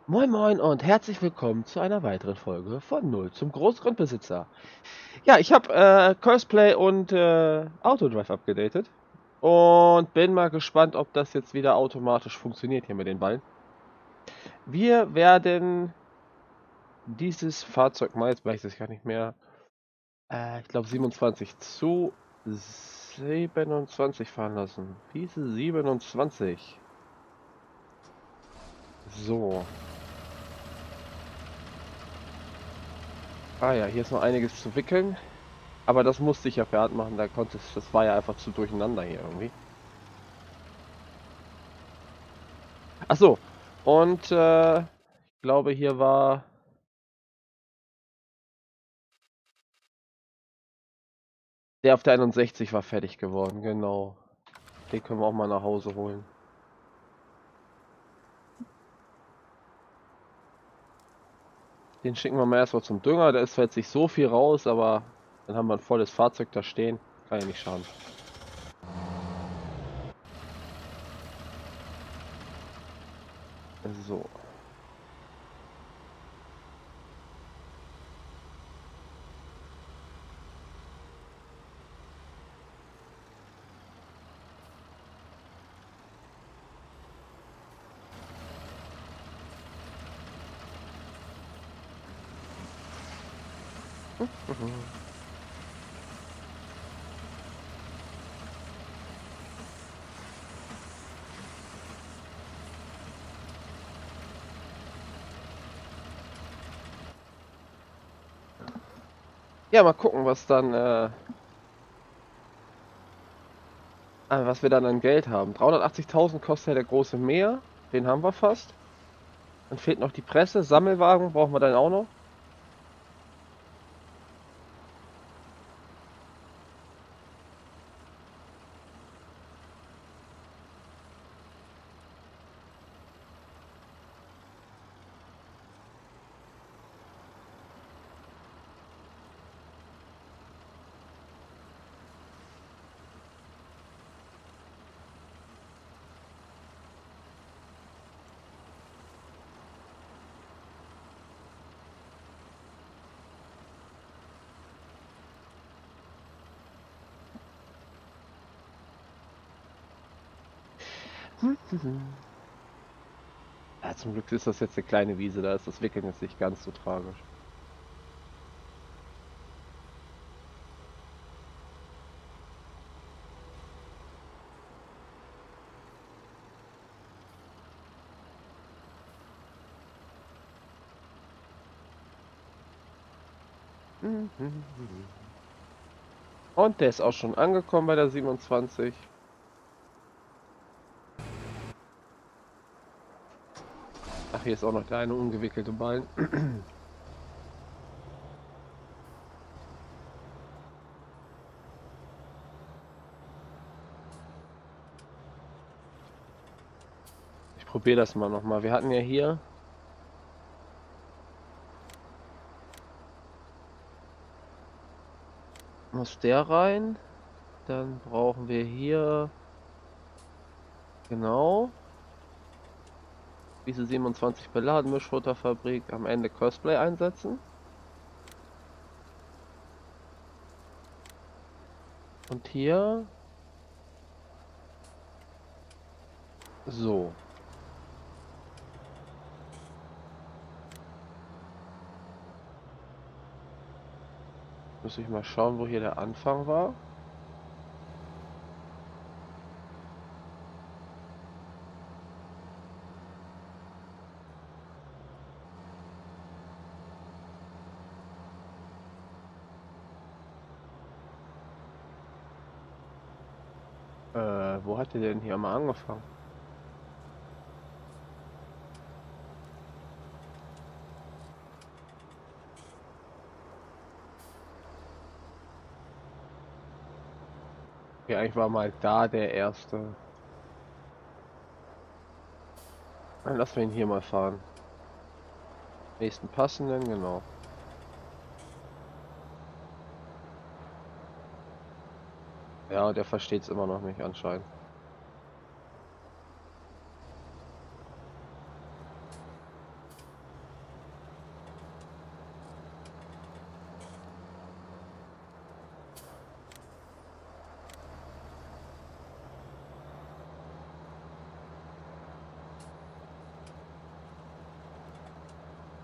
Moin Moin und herzlich willkommen zu einer weiteren Folge von Null zum Großgrundbesitzer. Ja, ich habe Curseplay und Autodrive abgedatet und bin mal gespannt, ob das jetzt wieder automatisch funktioniert hier mit den Ballen. Wir werden dieses Fahrzeug mal, jetzt weiß ich es gar nicht mehr, ich glaube 27 zu 27 fahren lassen. Diese 27. So. Ah ja, hier ist noch einiges zu wickeln. Aber das musste ich ja fertig machen, das war ja einfach zu durcheinander hier irgendwie. Ach so, und ich glaube hier war der auf der 61 war fertig geworden, genau. Den können wir auch mal nach Hause holen. Den schicken wir mal erstmal zum Dünger, da ist zwar jetzt nicht so viel raus, aber dann haben wir ein volles Fahrzeug da stehen. Kann ja nicht schaden. So. Ja, mal gucken, was wir dann an Geld haben. 380.000 kostet ja der große Meer, den haben wir fast. Dann fehlt noch die Presse, Sammelwagen brauchen wir dann auch noch. Ja, zum Glück ist das jetzt eine kleine Wiese, da ist das Wickeln jetzt nicht ganz so tragisch. Und der ist auch schon angekommen bei der 27. Ach, hier ist auch noch der eine ungewickelte Ballen. Ich probiere das mal nochmal. Wir hatten ja hier. Muss der rein? Dann brauchen wir hier. Genau. Diese 27 beladen, Mischfutterfabrik am Ende Cosplay einsetzen. Und hier. So. Muss ich mal schauen, wo hier der Anfang war. Wo hat der denn hier mal angefangen? Okay, eigentlich war mal da der erste. Dann lassen wir ihn hier mal fahren. Nächsten passenden, genau. Ja, der versteht es immer noch nicht anscheinend.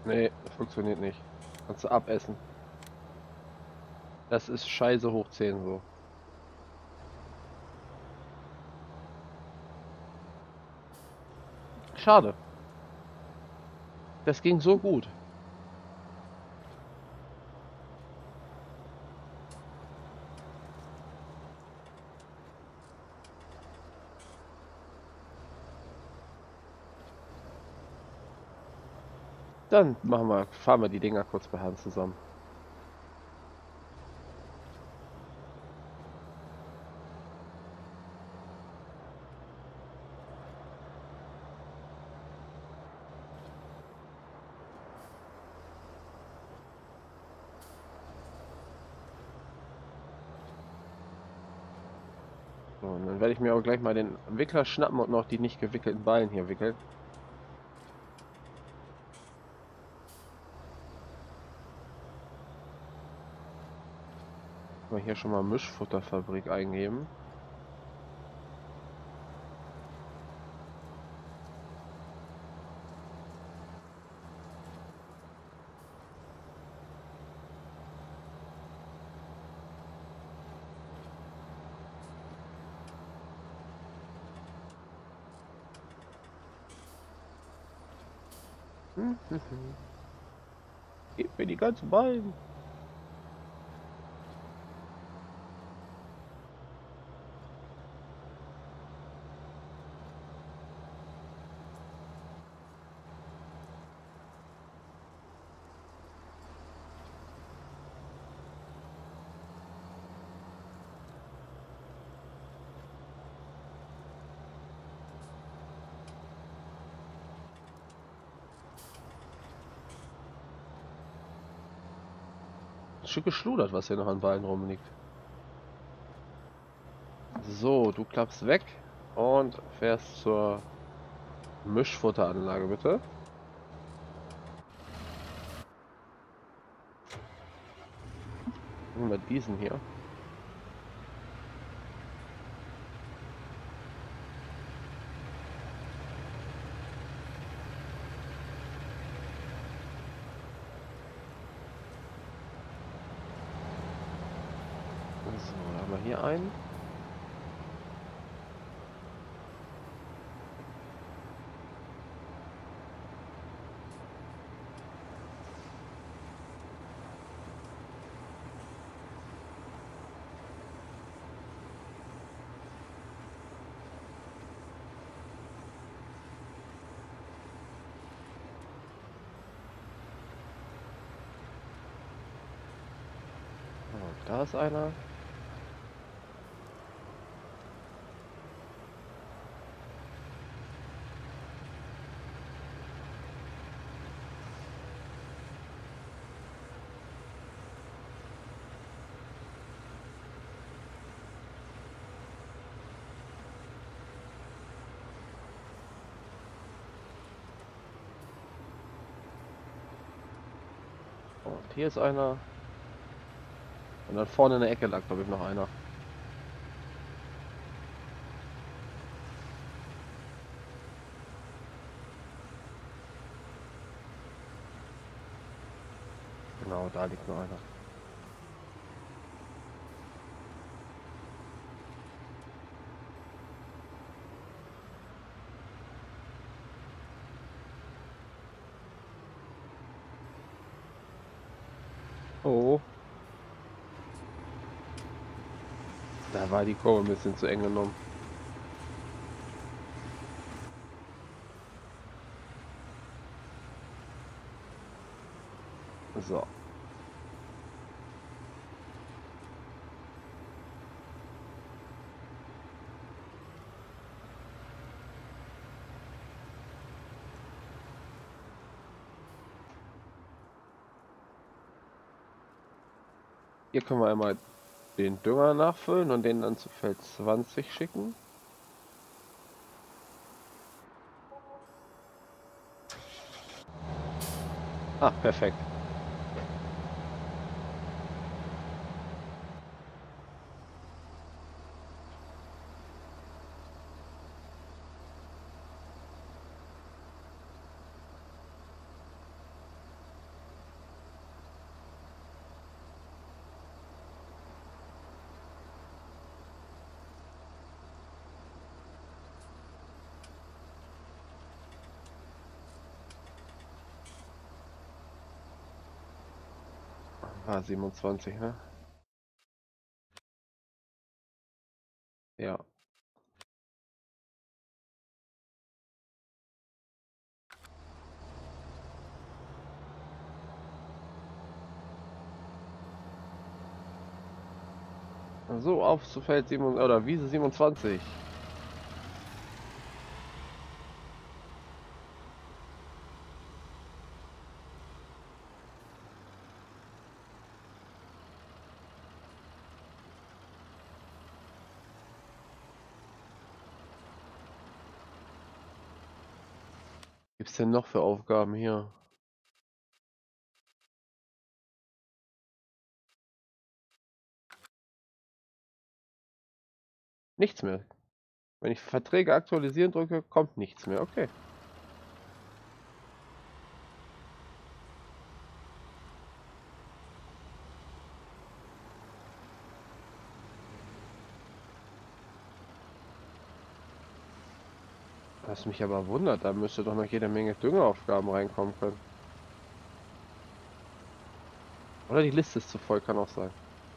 Nee, das funktioniert nicht. Kannst du abessen. Das ist Scheiße hoch 10 so. Schade. Das ging so gut. Dann fahren wir die Dinger kurz per Hand zusammen. So, und dann werde ich mir auch gleich mal den Wickler schnappen und noch die nicht gewickelten Ballen hier wickeln. Mal hier schon mal Mischfutterfabrik eingeben. Gib mir die ganzen Ballen. Ein Stück geschludert, was hier noch an Ballen rumliegt. So, du klappst weg und fährst zur Mischfutteranlage, bitte. Nehmen wir diesen hier. So, da haben wir hier einen. Und da ist einer. Und hier ist einer. Und dann vorne in der Ecke lag, glaube ich, noch einer. Genau, da liegt noch einer. Oh, da war die Kurve ein bisschen zu eng genommen. So. Hier können wir einmal den Dünger nachfüllen und den dann zu Feld 20 schicken. Ah, perfekt. Ah, 27, ne? Ja. So, auf zu Feld 7 oder Wiese 27. Gibt's denn noch für Aufgaben hier? Nichts mehr. Wenn ich Verträge aktualisieren drücke, kommt nichts mehr. Okay. Was mich aber wundert, da müsste doch noch jede Menge Düngeraufgaben reinkommen können. Oder die Liste ist zu voll, kann auch sein.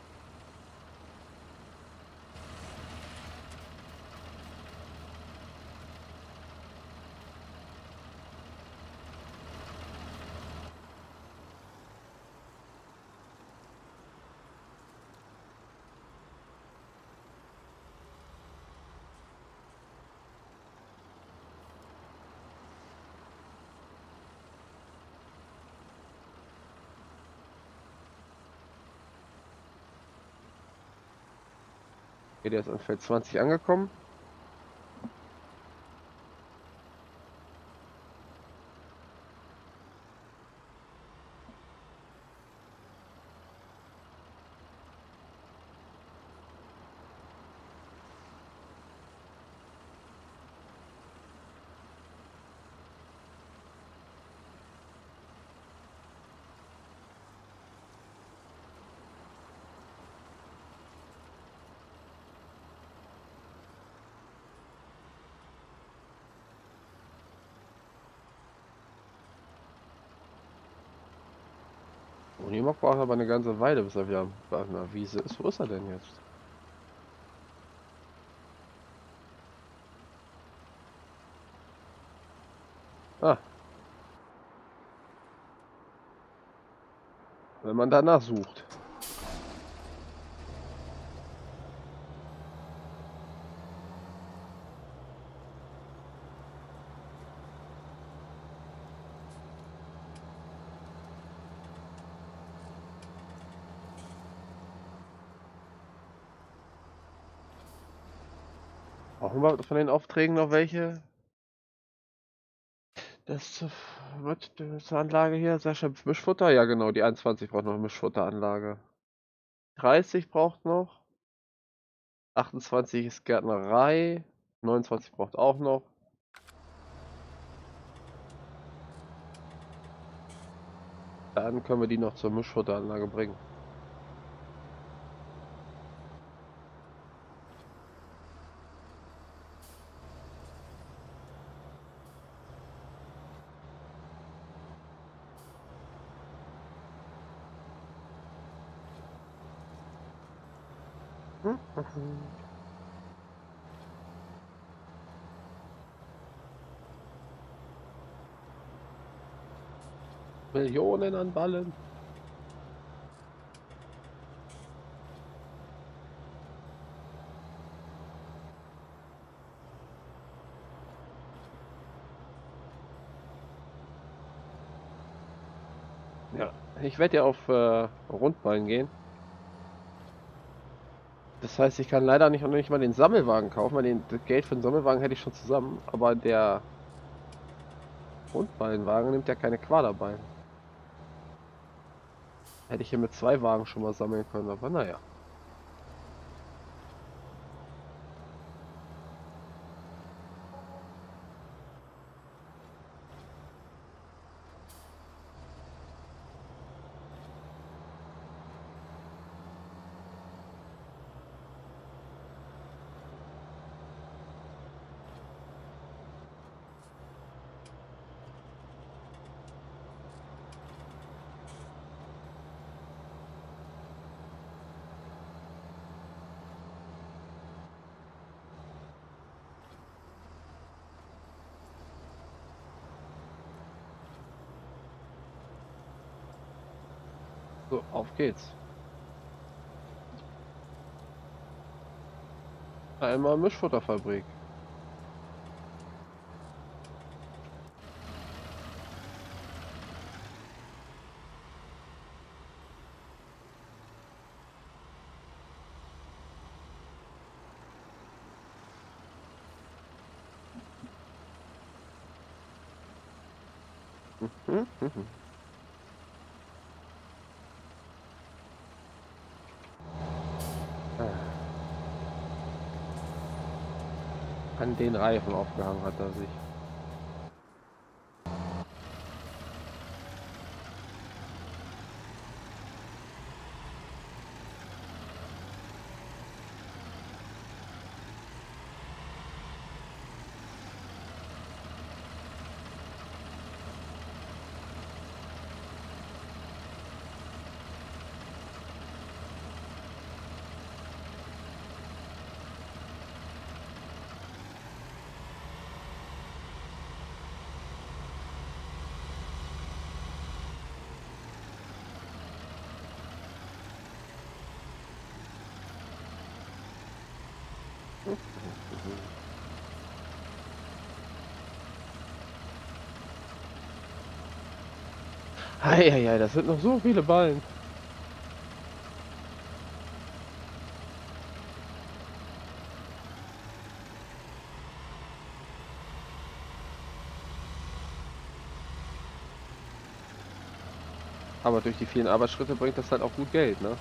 Okay, der ist an Feld 20 angekommen. Unimog braucht aber eine ganze Weile, bis er wieder auf einer Wiese ist. Wo ist er denn jetzt? Ah, wenn man danach sucht. Brauchen wir von den Aufträgen noch welche? Das wird zur Anlage hier. Sascha Mischfutter? Ja, genau. Die 21 braucht noch eine Mischfutteranlage. 30 braucht noch. 28 ist Gärtnerei. 29 braucht auch noch. Dann können wir die noch zur Mischfutteranlage bringen. Hm? Millionen an Ballen. Ja, ich werde ja auf Rundballen gehen. Das heißt, ich kann leider nicht mal den Sammelwagen kaufen, weil das Geld für den Sammelwagen hätte ich schon zusammen. Aber der Rundballenwagen nimmt ja keine Quaderballen. Hätte ich hier mit 2 Wagen schon mal sammeln können, aber naja. So, auf geht's. Einmal Mischfutterfabrik. Mhm, mhm. Ah, an den Reifen aufgehangen hat er sich. Mhm. Eieiei, das sind noch so viele Ballen. Aber durch die vielen Arbeitsschritte bringt das halt auch gut Geld, ne?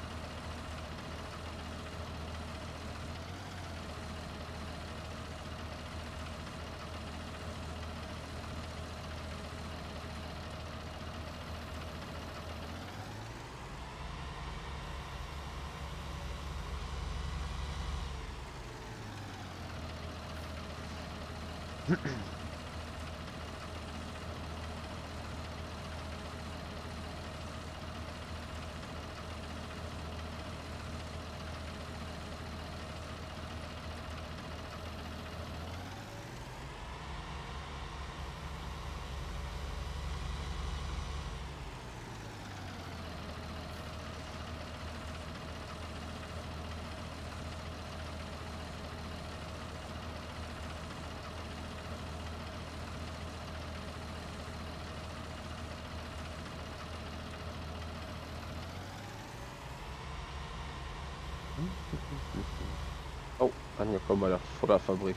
Oh, angekommen bei der Futterfabrik.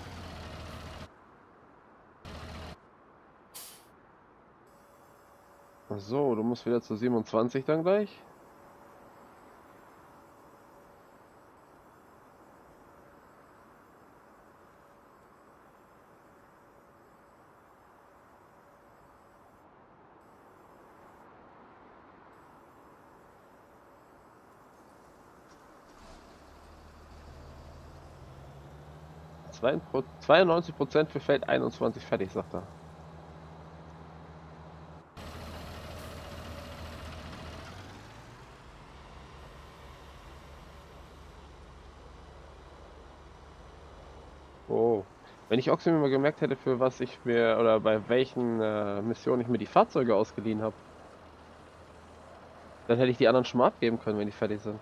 So, du musst wieder zu 27 dann gleich. Zwei- 92% für Feld 21 fertig, sagt er. Oh. Wenn ich Oxy mir mal gemerkt hätte, für was ich mir oder bei welchen Missionen ich mir die Fahrzeuge ausgeliehen habe, dann hätte ich die anderen schon mal abgeben können, wenn die fertig sind.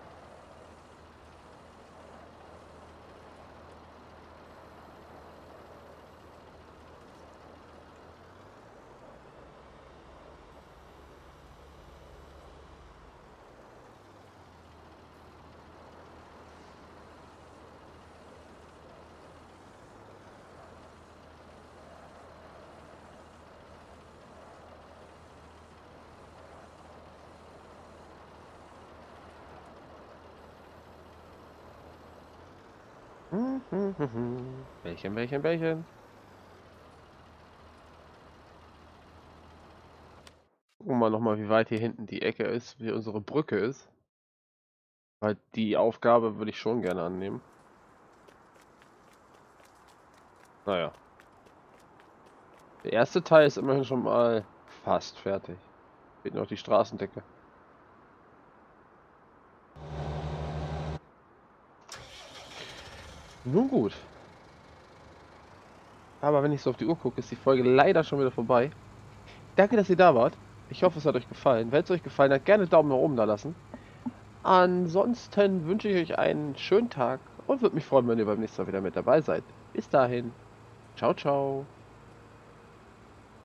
Bällchen, Bällchen, Bällchen. Gucken wir mal nochmal, wie weit hier hinten die Ecke ist, wie unsere Brücke ist. Weil die Aufgabe würde ich schon gerne annehmen. Naja. Der erste Teil ist immerhin schon mal fast fertig. Fehlt noch die Straßendecke. Nun gut. Aber wenn ich so auf die Uhr gucke, ist die Folge leider schon wieder vorbei. Danke, dass ihr da wart. Ich hoffe, es hat euch gefallen. Wenn es euch gefallen hat, gerne Daumen nach oben da lassen. Ansonsten wünsche ich euch einen schönen Tag und würde mich freuen, wenn ihr beim nächsten Mal wieder mit dabei seid. Bis dahin. Ciao, ciao.